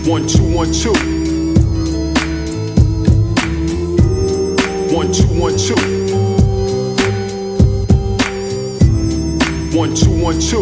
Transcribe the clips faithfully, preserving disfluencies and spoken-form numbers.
One, two, one, two. One, two, one, two. One, two, one, two.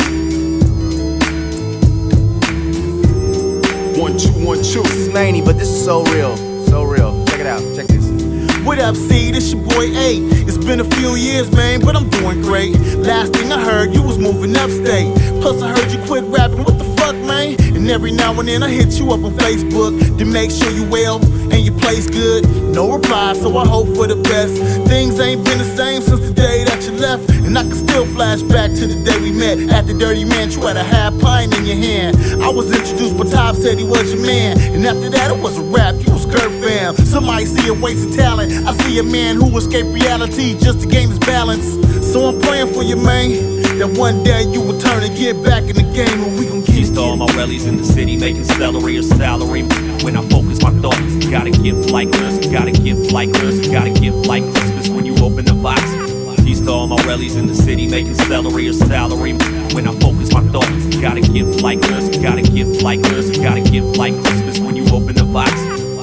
One, two, one, two. This is Manny, but this is so real, so real. Check it out, check this. What up, C? This your boy A. It's been a few years, man, but I'm doing great. Last thing I heard, you was moving upstate. Plus I heard you quit rapping, what the fuck, man? And every now and then I hit you up on Facebook to make sure you well and your place good. No reply, so I hope for the best. Things ain't been the same since the day that you left, and I can still flash back to the day we met at the Dirty Man. You had a half pint in your hand. I was introduced, but Top said he was your man. And after that, it was a rap, you was Kurt Fam. Somebody see a waste of talent. I see a man who escaped reality just to gain his balance. So I'm praying for you, man, that one day you will turn and get back in the game and we gon' get Used to all my rallies in the city making celery or salary. When I focus my thoughts, gotta give like this, gotta give like this, gotta give like Christmas when you open the box. Used to all my rallies in the city making celery or salary. When I focus my thoughts, gotta give like this, gotta give like this, gotta give like Christmas when you open the box.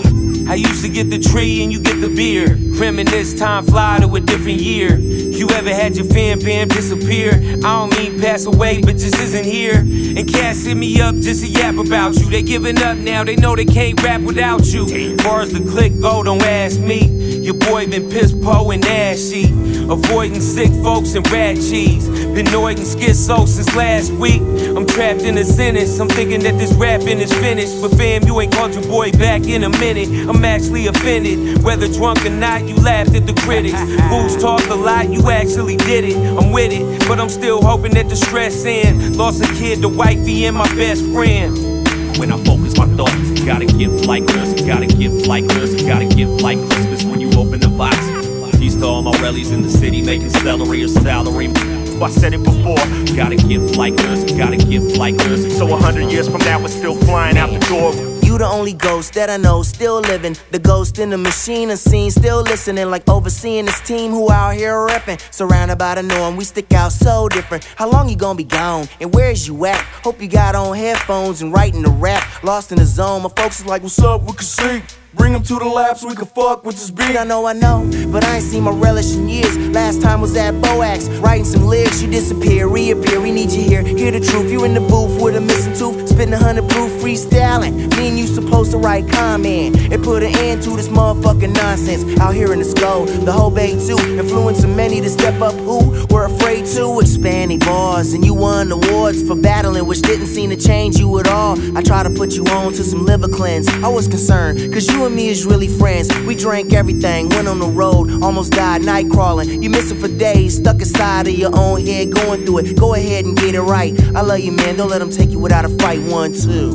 I used to get the tree and you get the beer. Reminisce, time fly to a different year. You ever had your fan bam disappear? I don't mean pass away, but just isn't here. And cats hit me up just to yap about you. They giving up now, they know they can't rap without you. As far as the click go, don't ask me. Your boy been piss po and ashy, avoiding sick folks and rat cheese. Been annoyed and schizo since last week. I'm trapped in a sentence, I'm thinking that this rapping is finished. But fam, you ain't called your boy back in a minute. I'm actually offended, whether drunk or not, you laughed at the critics. Fools talk a lot, you actually did it. I'm with it, but I'm still hoping that the stress ends. Lost a kid, the wifey, and my best friend. When I focus my thoughts, gotta give like this, gotta give like this, gotta give like Christmas when you open the box. Used to all my rallies in the city making celery or salary. I said it before, gotta give like this, gotta give like this. So a hundred years from now, we're still flying out the door. You the only ghost that I know still living. The ghost in the machine unseen, still listening. Like overseeing this team who out here reppin'. Surrounded by the norm, we stick out so different. How long you gonna be gone? And where's you at? Hope you got on headphones and writing the rap. Lost in the zone, my folks is like, what's up, we can see. Bring him to the lab so we can fuck with this beat. I know, I know, but I ain't seen my relish in years. Last time was at Boax, writing some lyrics. You disappear, reappear, we need you here. Hear the truth, you in the booth with a missing tooth. Spitting a hundred proof freestyling. Me and you supposed to write comment. It put an end to this motherfucking nonsense. Out here in the skull, the whole bay too. Influencing many to step up who were afraid to expand their bars. And you won awards for battling, which didn't seem to change you at all. I try to put you on to some liver cleanse. I was concerned, cause you and me is really friends. We drank everything, went on the road, almost died night crawling. You missing for days, stuck inside of your own head, going through it. Go ahead and get it right. I love you, man, don't let them take you without a fight. One, two.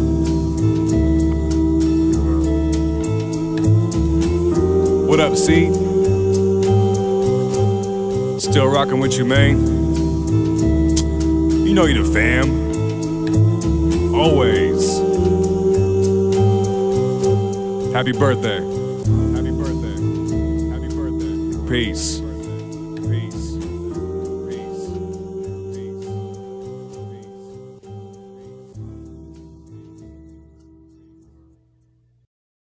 What up, C? Still rocking with you, man. You know you the fam. Always. Happy birthday. Happy birthday. Happy birthday. Peace.